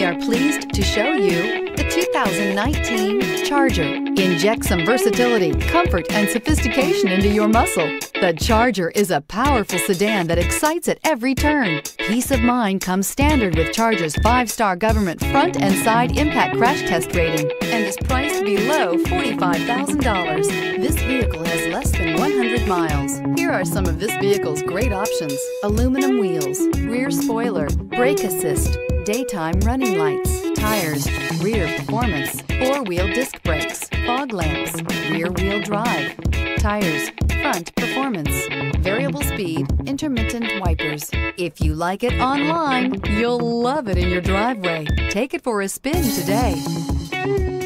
We are pleased to show you the 2019 Charger. Inject some versatility, comfort, and sophistication into your muscle. The Charger is a powerful sedan that excites at every turn. Peace of mind comes standard with Charger's 5-star government front and side impact crash test rating and is priced below $45,000. This vehicle has less than 100 miles. Here are some of this vehicle's great options: aluminum wheels, rear spoiler, brake assist, daytime running lights, tires, rear performance, 4-wheel disc brakes, fog lamps, rear-wheel drive, tires, front performance, variable speed, intermittent wipers. If you like it online, you'll love it in your driveway. Take it for a spin today.